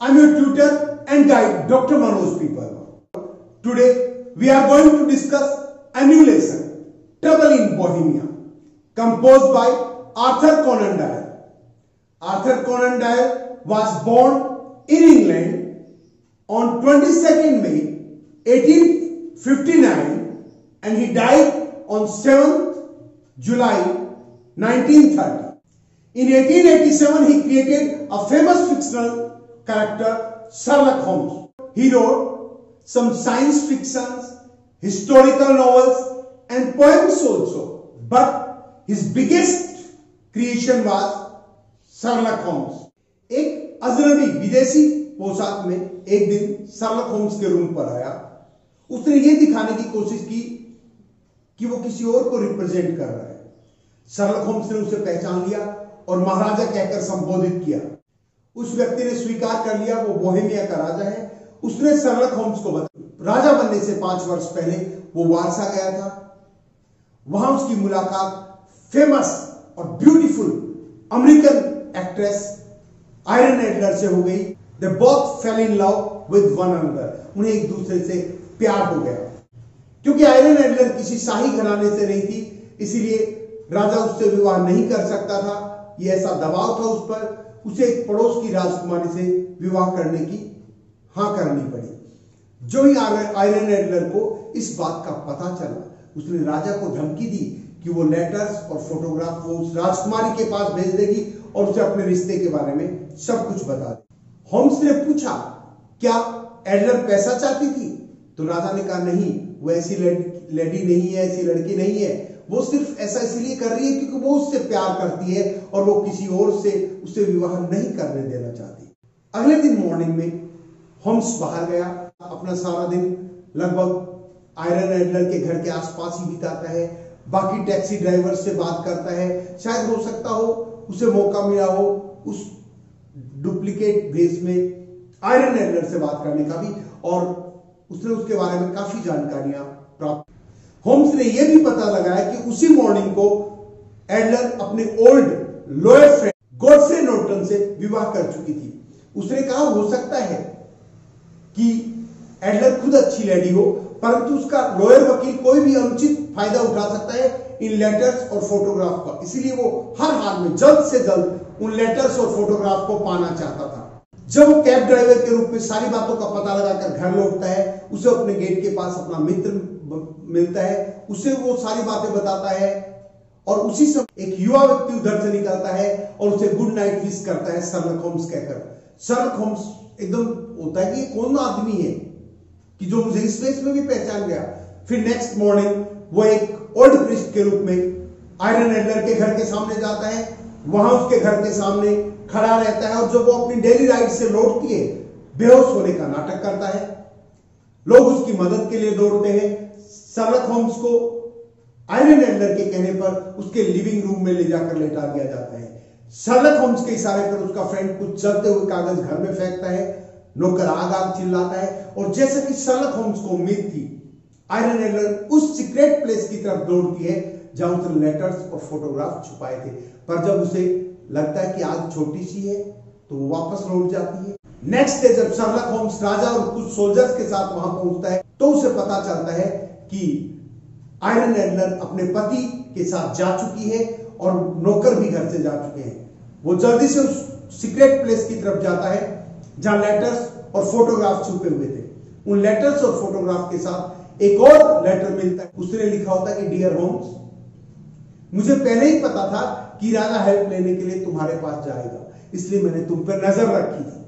I'm your tutor and guide, Dr. Manoj P. Parmar. Today, we are going to discuss a new lesson, Trouble in Bohemia, composed by Arthur Conan Doyle. Arthur Conan Doyle was born in England on 22nd May 1859 and he died on 7th July 1930. In 1887, he created a famous fictional character, Sherlock Holmes. He wrote some science fictions, historical novels and poems also. But his biggest creation was Sherlock Holmes. एक अजनबी विदेशी पोशाक में एक दिन Sherlock Holmes के room पर आया। उसने ये दिखाने की कोशिश की कि वो किसी और को रिप्रेजेंट कर रहा है। शर्लक होम्स ने उसे पहचान लिया और महाराजा कहकर संबोधित किया। उस व्यक्ति ने स्वीकार कर लिया वो बोहेमिया का राजा है। उसने शर्लक होम्स को बताया राजा बनने से 5 वर्ष पहले वो वारसा गया था। वहां उसकी मुलाकात फेमस और beautiful American actress Irene Adler से हो गई। They both fell in love with one another. उन्हें एक दूसरे से प्यार हो गया। क्योंकि आयरन एडलर किसी शाही घराने से नहीं थी, इसीलिए राजा उससे विवाह नहीं कर सकता था। ये ऐसा दबाव था उस पर, उसे एक पड़ोस की राजकुमारी से विवाह करने की हां करनी पड़ी। जो ही आयरन एडलर को इस बात का पता चला, उसने राजा को धमकी दी कि वो लेटर्स और फोटोग्राफ वो उस राजकुमारी के पास भेज देगी और उसे अपने रिश्ते के बारे में सब कुछ बता दे। होम्स ने पूछा, क्या एडलर पैसा चाहती थी? तो राजा ने कहा, नहीं, वो ऐसी लेडी नहीं है, ऐसी लड़की नहीं है। वो सिर्फ ऐसा इसलिए कर रही है क्योंकि वो उससे प्यार करती है और वो किसी और से उसे विवाह नहीं करने देना चाहती। अगले दिन मॉर्निंग में होम्स बाहर गया। अपना सारा दिन लगभग आयरन एडलर के घर के आसपास ही बिताता है। बाकी टैक्सी ड्राइवर से बात करता है। शायद हो सकता हो उसे मौका मिला हो उस डुप्लीकेट भेस में आयरन एडलर से बात करने का भी, और उसने उसके बारे में काफी जानकारियां प्राप्त। होम्स ने यह भी पता लगाया कि उसी मॉर्निंग को एडलर अपने old lawyer friend Godfrey Norton से विवाह कर चुकी थी। उसने कहा, हो सकता है कि एडलर खुद अच्छी लेडी हो, परंतु उसका लॉयर वकील कोई भी अनुचित फायदा उठा सकता है इन लेटर्स और फोटोग्राफ का। इसीलिए वो हर हाल में जल्द से जल्द उन लेटर्स और फोटोग्राफ को पाना चाहता था। जब वो कैब ड्राइवर के रूप में सारी बातों का पता लगाकर घर लौटता है, उसे अपने गेट के पास अपना मित्र मिलता है। उसे वो सारी बातें बताता है और उसी समय एक युवा व्यक्ति उधर से निकलता है और उसे गुड नाइट विश करता है शर्लक होम्स कहकर। शर्लक होम्स एकदम होता है कि ये कौन आदमी है कि जो मुझे इस वेश में भी पहचान गया। फिर नेक्स्ट मॉर्निंग वो एक ओल्ड प्रिस्ट के रूप में आयरन एडलर के घर के सामने जाता है। वहां उसके घर के सामने खड़ा रहता है और जब वो अपनी डेली राइड से लौटती है, बेहोश होने का नाटक करता है। लोग उसकी मदद के लिए दौड़ते हैं। शर्लक होम्स को आयरन एडलर के कहने पर उसके लिविंग रूम में ले जाकर लेटा दिया जाता है। शर्लक होम्स के इशारे पर उसका फ्रेंड कुछ जलते हुए कागज घर में फेंकता है। नौकर आग आग चिल्लाता है और जैसा कि शर्लक होम्स को उम्मीद थी, आयरन एडलर उस सीक्रेट प्लेस की तरफ दौड़ती है जहां उसने लेटर्स और फोटोग्राफ छुपाए थे। पर जब उसे लगता है कि आग छोटी सी है तो वो वापस लौट जाती है। नेक्स्ट डे जब शर्लक होम्स राजा और कुछ सोल्जर्स के साथ वहां पहुंचता है तो उसे पता चलता है कि आयरन एडलर अपने पति के साथ जा चुकी है और नौकर भी घर से जा चुके हैं। वो जल्दी से उस सीक्रेट प्लेस की तरफ जाता है जहां लेटर्स और फोटोग्राफ छुपे हुए थे। उन लेटर्स और फोटोग्राफ के साथ एक और लेटर मिलता है। उसने लिखा होता है कि डियर होम्स, मुझे पहले ही पता था कि राजा हेल्प लेने के लिए तुम्हारे पास जाएगा, इसलिए मैंने तुम पर नजर रखी थी।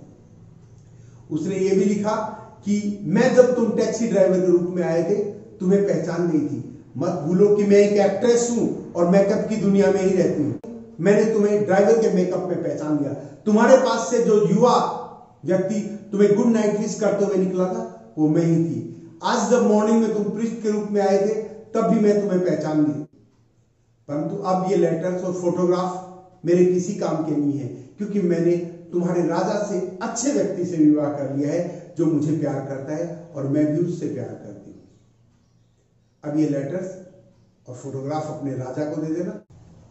उसने यह भी लिखा कि मैं जब तुम टैक्सी ड्राइवर के रूप में आए थे तुम्हें पहचान गई थी। मत भूलो कि मैं एक एक्ट्रेस हूं और मेकअप की दुनिया में ही रहती हूं। मैंने तुम्हें ड्राइवर के मेकअप में पहचान लिया। तुम्हारे पास से जो युवा व्यक्ति तुम्हें गुड नाइट विश करते हुए निकला था वो मैं ही थी। आज जब मॉर्निंग में तुम प्रिस्ट के रूप में आए थे तब भी मैं तुम्हें पहचान ली, परंतु अब ये लेटर्स और फोटोग्राफ मेरे किसी काम के नहीं है, क्योंकि मैंने तुम्हारे राजा से अच्छे व्यक्ति से विवाह कर लिया है जो मुझे प्यार करता है और मैं भी उससे प्यार करती हूं। अब ये लेटर्स और फोटोग्राफ अपने राजा को दे देना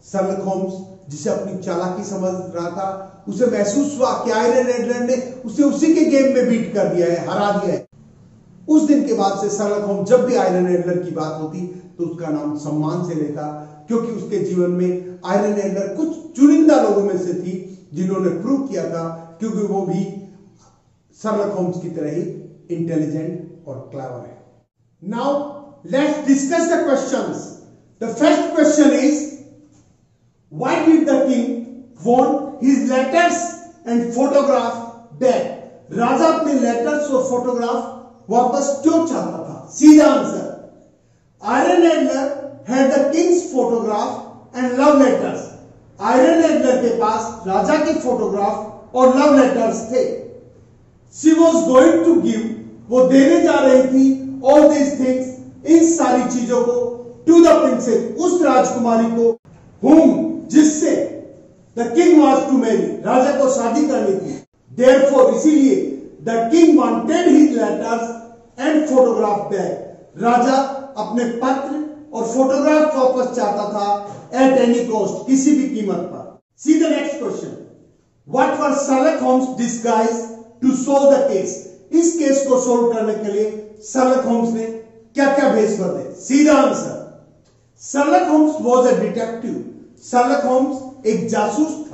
शर्लक होम्स जिसे अपनी चालाकी समझ रहा था, उसे महसूस हुआ कि आयरन एडलर ने उसे उसी के गेम में बीट कर दिया है, हरा दिया है। उस दिन के बाद से शर्लक होम्स जब भी आयरन एडलर की बात होती तो उसका नाम सम्मान से लेता, क्योंकि उसके जीवन में आयरन एडलर कुछ चुनिंदा लोगों में से थी जिन्होंने प्रूव किया था, क्योंकि वो भी शर्लक होम्स की तरह ही इंटेलिजेंट और क्लेवर है। Now let's discuss the questions. The first question is, why did the king want his letters and photograph back? राजा अपने लेटर्स और फोटोग्राफ वापस क्यों चाहता था? सीधा answer, Irene Adler had the king's photograph and love letters. Irene Adler के पास राजा की फोटोग्राफ और लव लेटर्स थे। She was going to give, वो देने जा रही थी all these things, इन सारी चीजों को to the princess, उस राजकुमारी को, whom, जिससे the king was to marry, राजा को शादी करनी थी। Therefore, इसीलिए the king wanted his letters and photograph back. राजा अपने पत्र और फोटोग्राफ वापस चाहता था at any cost, किसी भी कीमत पर। See the next question. What was Sherlock Holmes' disguise to solve the case? इस केस को सोल्व करने के लिए शर्लक होम्स ने क्या क्या भेष बदले? सीधा answer, Sherlock Holmes was a detective. Sherlock Holmes एक जासूस था।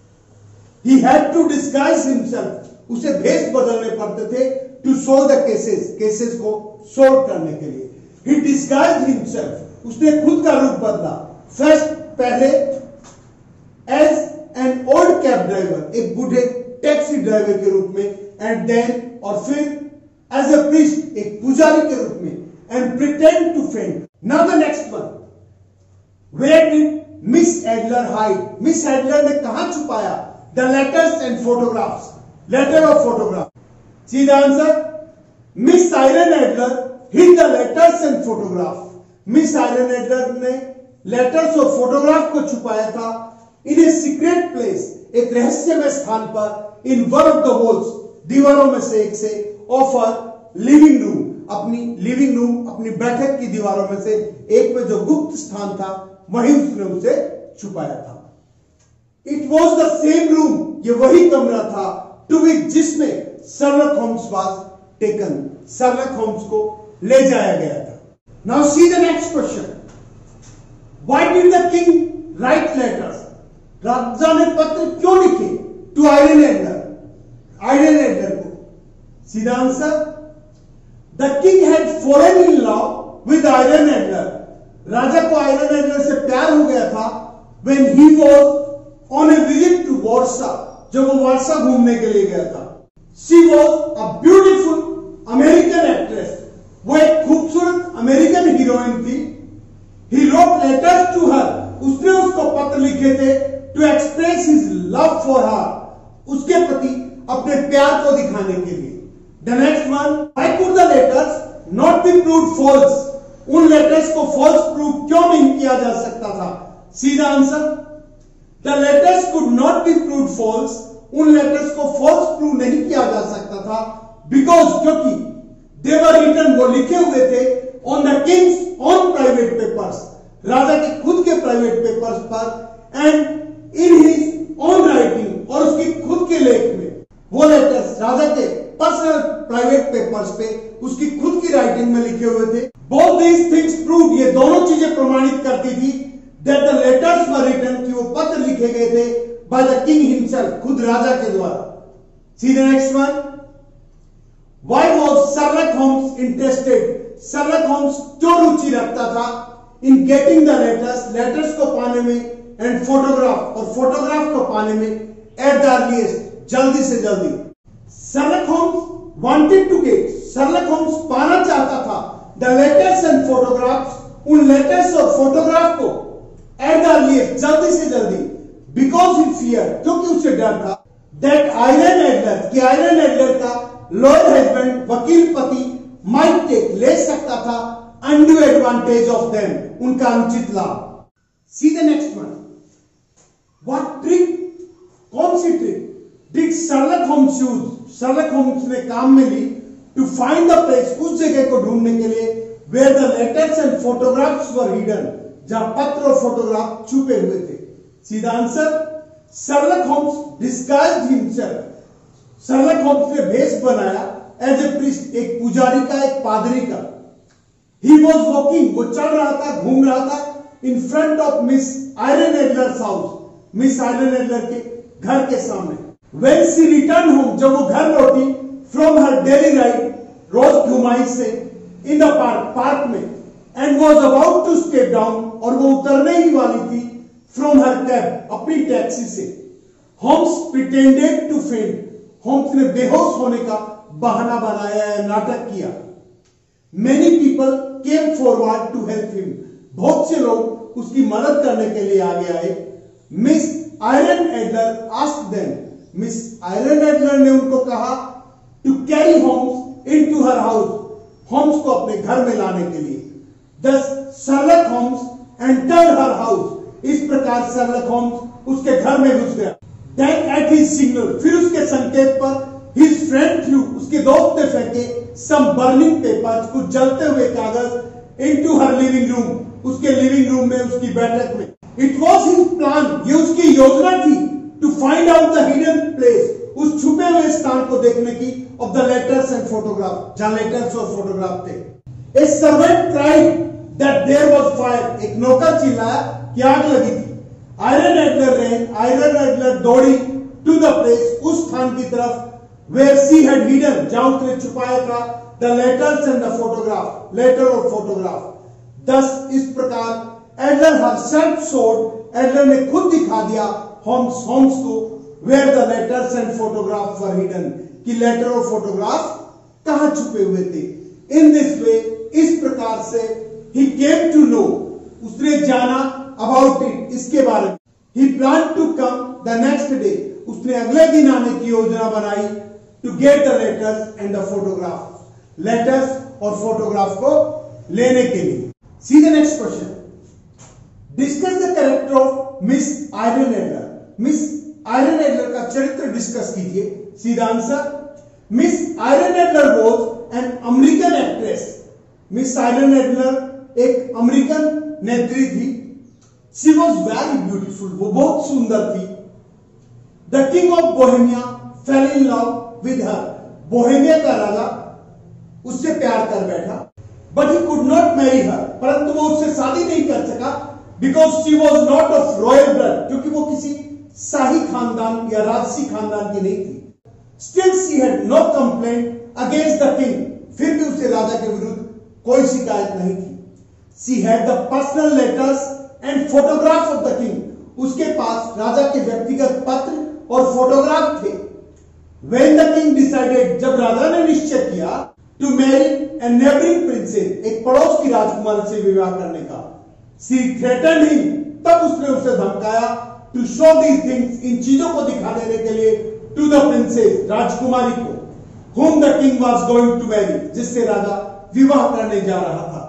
He had to disguise himself. उसे भेष बदलने पड़ते थे to solve the cases, cases को सोल्व करने के लिए। He disguised himself. उसने खुद का रूप बदला। First, पहले as an old cab driver, एक बूढ़े टैक्सी ड्राइवर के रूप में, and then, और फिर as a priest, एक पुजारी के रूप में, and pretend to faint. Now the next one. Where did Miss Adler hide? Miss Adler ने कहां छुपाया the letters and photographs? Letter और photograph. सीधा answer, Miss Irene Adler hid the letters and photograph. Miss Irene Adler ने letters और photograph को छुपाया था in a secret place, एक रहस्यमय स्थान पर, in one of the walls, दीवारों में से एक से, of her living room, अपनी लिविंग रूम, अपनी बैठक की दीवारों में से एक में जो गुप्त स्थान था वहीं उसने उसे छुपाया था। It was the same room, ये वही कमरा था, to which जिसमें Sherlock Holmes was taken, Sherlock Holmes को ले जाया गया था। Now see the next question. Why did the king write letters? राजा ने पत्र क्यों लिखे to Irene Adler, Irene Adler को? सीधा answer, the king had fallen in love with Irene Adler. राजा को आयरन एडलर से प्यार हो गया था when he was on a visit to Warsaw, जब वो वारसा घूमने के लिए गया था। She was a beautiful American actress, वो एक खूबसूरत अमेरिकन हीरोइन थी। He wrote letters to her, उसने उसको पत्र लिखे थे to express his love for her, उसके प्रति अपने प्यार को दिखाने के लिए। The next one, why could the letters not be proved false? उन लेटर्स को फॉल्स प्रूव क्यों नहीं किया जा सकता था? सीधा answer, the letters could not be proved false, उन लेटर्स को फॉल्स प्रूव नहीं किया जा सकता था because, क्योंकि they were written, वो लिखे हुए थे on the king's own private papers, राजा के खुद के प्राइवेट पेपर्स पर, and in his own writing, और उसकी खुद के लेख में। वो लेटर्स राजा के पर्सनल प्राइवेट पेपर्स पे उसकी खुद की राइटिंग में लिखे हुए थे। Both these things proved, ये दोनों चीजें प्रमाणित करती थी that the letters were written, कि वो पत्र लिखे गए थे by the king himself, खुद राजा के द्वारा। See the next one. Why was Sherlock Holmes interested? Sherlock Holmes क्यों रुचि रखता था in getting the letters, letters को पाने में, and photograph, और फोटोग्राफ को पाने में at the earliest, जल्दी से जल्दी। Sherlock Holmes wanted to get, Sherlock Holmes पाना चाहता था the letters and photographs, उन लेटर्स और फोटोग्राफ को at the earliest, जल्दी से जल्दी, because he feared, क्योंकि उसे डर था that आयरन एडलर, कि आयरन एडलर का लॉयर हस्बैंड, वकील पति, might take, ले सकता था undue advantage of them, उनका अनुचित लाभ। See the next one. What trick, कौन सी trick did Sherlock Holmes use? Sherlock Holmes ने काम में ली to find the place, उस जगह को ढूंढने के लिए where the letters and photographs were hidden, जहां पत्र और फोटोग्राफ छुपे हुए थे। सीधा answer, Sherlock Holmes disguised himself. Sherlock Holmes ने भेष बनाया एज ए प्रीस्ट, एक पुजारी का, एक पादरी का। ही वॉज वॉकिंग, वो चल रहा था, घूम रहा था in front of Miss Irene Adler's house, Miss Irene Adler के घर के सामने। When she returned home, जब वो घर लौटी from her daily ride, रोज घुमाई से in the पार्क में, and was about to step down, और वो उतरने ही वाली थी from her cab, अपनी टैक्सी से। Holmes pretended to faint, Holmes ने बेहोश होने का बहाना बनाया या नाटक किया। Many people came forward to help him, बहुत से लोग उसकी मदद करने के लिए आगे आए। Miss Irene Adler asked them, Miss Irene Adler ने उनको कहा to carry Holmes into her house, Holmes को अपने घर में लाने के लिए। Thus Sherlock Holmes entered her house, इस प्रकार शर्लक होम्स उसके घर में घुस गया। देन एट हिज सिग्नल, फिर उसके संकेत पर हिज फ्रेंड थ्रू, उसके दोस्त ने फेंके सम बर्निंग पेपर्स, कुछ जलते हुए कागज इनटू हर लिविंग रूम, उसके लिविंग रूम में, उसकी बैठक में। इट वॉज हिज प्लान, ये उसकी योजना थी, to find out the hidden place, उस छुपे हुए स्थान को देखने की, of the letters and photograph, जहां लेटर्स और फोटोग्राफ थे। A servant cried that there was fire, एक नौकर चिल्लाया कि आग लगी थी। आयरन एडलर दौड़ी टू द प्लेस, उस स्थान की तरफ, वेयर शी हैड हिडन, जहां उसने छुपाया था, the letters and the photograph, letter और फोटोग्राफ। दस इस प्रकार एडलर हरसेल्फ शोड, एडलर ने खुद दिखा दिया होम्स को, where the letters and photograph were hidden, कि लेटर और फोटोग्राफ कहां छुपे हुए थे। इन दिस वे, इस प्रकार से, ही केम टू नो, उसने जाना, अबाउट इट, इसके बारे में। He plan to come the next day, उसने अगले दिन आने की योजना बनाई, to get the letters and the photograph, letters और फोटोग्राफ को लेने के लिए। See the next question. Discuss the character of Miss Iron Adler. Miss Iron Adler का चरित्र डिस्कस कीजिए। सीधा answer, Miss Iron Adler was an American actress. Miss Iron Adler एक अमेरिकन नेत्री थी। She was very beautiful, वो बहुत सुंदर थी। The King of Bohemia fell in love with her. Bohemia का राजा उससे प्यार कर बैठा। But he could not marry her, परंतु वो उससे शादी नहीं कर सका, because she was not of royal blood, क्योंकि वो किसी शाही खानदान या राजसी खानदान की नहीं थी। Still she had no complaint against the king, फिर भी उसे राजा के विरुद्ध कोई शिकायत नहीं थी। She had the personal letters and photograph of the king, उसके पास राजा के व्यक्तिगत पत्र और फोटोग्राफ थे। When the king decided, जब राजा ने निश्चय किया, to marry a neighboring princess, एक पड़ोस की राजकुमारी से विवाह करने का, she threatened him, तब उसने उसे धमकाया, to show these things, इन चीजों को दिखा देने के लिए, to the princess, राजकुमारी को, whom the king was going to marry, जिससे राजा विवाह करने जा रहा था।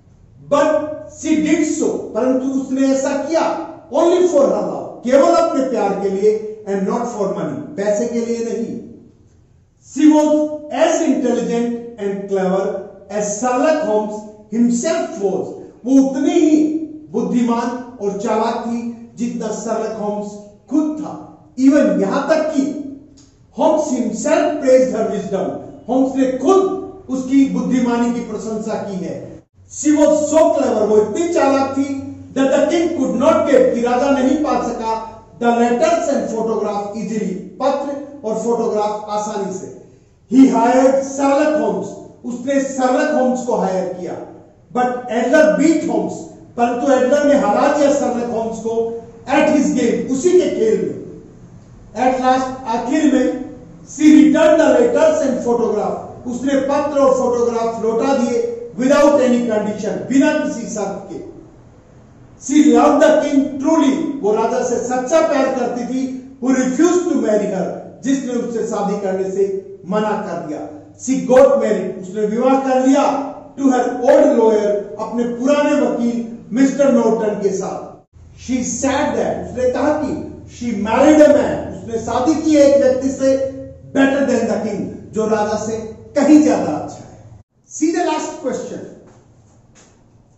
But she did so, परंतु उसने ऐसा किया, only for her love, केवल अपने प्यार के लिए, and not for money, पैसे के लिए नहीं। She was as intelligent and clever as Sherlock Holmes himself was. वो उतनी ही बुद्धिमान और चालाक थी जितना शर्लक होम्स खुद था। Even यहां तक कि Holmes himself praised her wisdom. Holmes ने खुद उसकी बुद्धिमानी की प्रशंसा की है। She was so clever, वो इतनी चालाक थी, that the king could not get, कि राजा नहीं पा सका, the letters and photograph easily, पत्र और फोटोग्राफ आसानी से। He hired Sherlock Holmes, उसने Sherlock Holmes को हायर किया। But Adler beat Holmes, परंतु एडलर ने हरा दिया Sherlock Holmes को at his game, उसी के खेल में। At last, आखिर में, she returned the letters and photograph, उसने पत्र और फोटोग्राफ लौटा दिए without any condition, बिना किसी शर्त के। She loved the king truly, वो राजा से सच्चा प्यार करती थी, who refused to marry her, जिसने उससे शादी करने से मना कर दिया। She got married, उसने विवाह कर लिया, to her old lawyer, अपने पुराने वकील मिस्टर नॉर्टन के साथ। She said that, उसने कहा कि she married a man, उसने शादी की एक व्यक्ति से better than the king, जो राजा से कहीं ज्यादा अच्छा है। See the last question.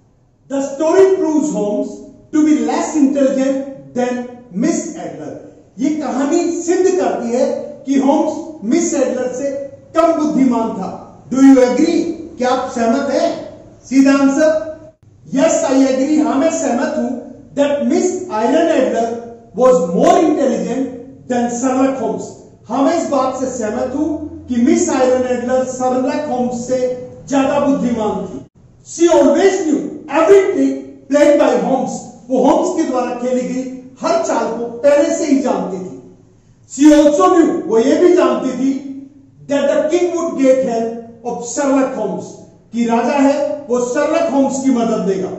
The story proves Holmes to be less intelligent than Miss Adler. ये कहानी सिद्ध करती है कि होम्स मिस एडलर से कम बुद्धिमान था। Do you agree? क्या आप सहमत हैं? See the answer yes I agree. हाँ, मैं सहमत हूं that Miss Irene Adler was more intelligent than Sherlock Holmes. हाँ, मैं इस बात से सहमत हूं कि Miss Irene Adler Sherlock Holmes से ज्यादा बुद्धिमान थी। She always knew every trick played by Holmes. वो होम्स के द्वारा खेली गई हर चाल को पहले से ही जानती थी। शी ऑल्सो न्यू, वो ये भी जानती थी that the king would get help of Sherlock Holmes, कि राजा है वो शर्लक होम्स की मदद देगा।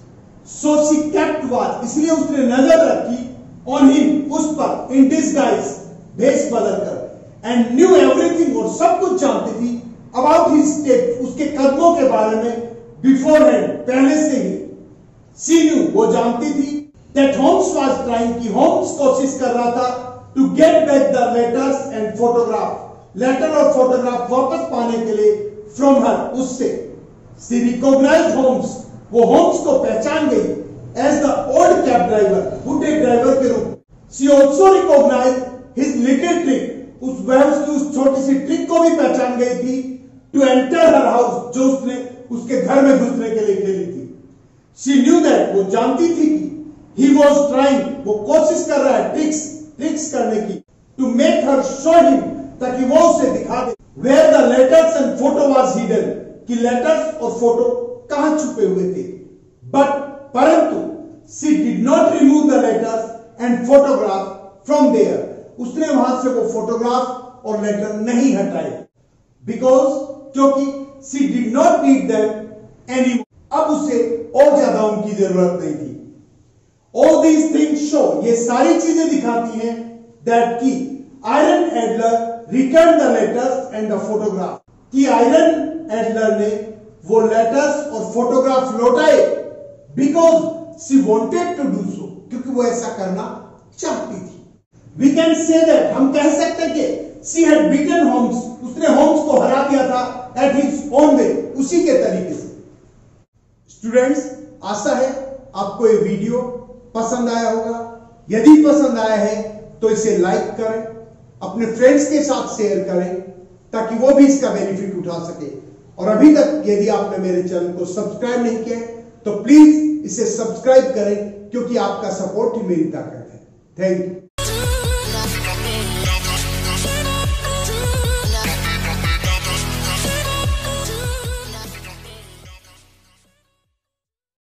सो शी केप्ट वॉच, इसलिए उसने नजर रखी ऑन हिम, उस पर, इन डिसगाइज, भेष बदलकर, एंड न्यू एवरीथिंग, और सब कुछ जानती थी अबाउट हिज स्टेप, उसके कदमों के बारे में, बिफोर हैंड, पहले से ही। शी न्यू, वो जानती थी दैट होम्स वाज ट्राइंग, कि होम्स कोशिश कर रहा था to get back the letters and photograph, letter और फोटोग्राफ वापस पाने के लिए फ्रॉम हर, उससे। शी रिकॉग्नाइज्ड होम्स, वो होम्स को पहचान गई as the old cab driver, बुढ़े ड्राइवर के रूप। She also recognized his little trick, वह उसकी उस छोटी सी ट्रिक को भी पहचान गई थी, टू एंटर हर हाउस, जो उसने उसके घर में घुसने के लिए खेली थी। शी न्यू दैट, वो जानती थी कि ही वॉज ट्राइंग, वो कोशिश कर रहा है ट्रिक्स करने की, to make her show him, ताकि वो उसे दिखा दे where the letters and photo was hidden, कि लेटर्स और फोटो कहां छुपे हुए थे। बट परंतु she did not remove the letters and photograph from there, उसने वहां से वो फोटोग्राफ और लेटर नहीं हटाए, बिकॉज, क्योंकि she did not need them any, अब उसे और ज्यादा उनकी जरूरत नहीं थी। ऑल दीज थिंग्स शो, ये सारी चीजें दिखाती हैं दैट की Irene Adler return the letters and the photograph, कि आयरन एडलर ने वो लेटर्स और फोटोग्राफ लौटाए, because she wanted to do so, क्योंकि वो ऐसा करना चाहती थी। वी कैन से दैट, हम कह सकते हैं कि शी हैड बीटन होम्स, उसने होम्स को हरा दिया था एट हिज ओन वे, उसी के तरीके से। स्टूडेंट्स, आशा है आपको ये वीडियो पसंद आया होगा। यदि पसंद आया है तो इसे लाइक करें, अपने फ्रेंड्स के साथ शेयर करें, ताकि वो भी इसका बेनिफिट उठा सके। और अभी तक यदि आपने मेरे चैनल को सब्सक्राइब नहीं किया तो प्लीज इसे सब्सक्राइब करें, क्योंकि आपका सपोर्ट ही मेरी ताकत है। Thank you.